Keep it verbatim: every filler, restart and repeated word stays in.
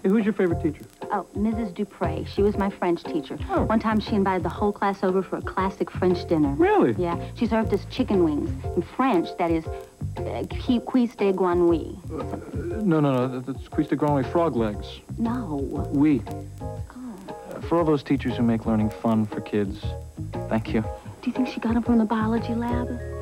Hey, who's your favorite teacher? Oh, Missus Dupre. She was my French teacher. Oh. One time she invited the whole class over for a classic French dinner. Really? Yeah. She served us chicken wings. In French, that is, uh, cuisse de grenouille. Uh, no, no, no. That's cuisse de grenouille, frog legs. No. Oui. Oh. Uh, for all those teachers who make learning fun for kids, thank you. Do you think she got them from the biology lab?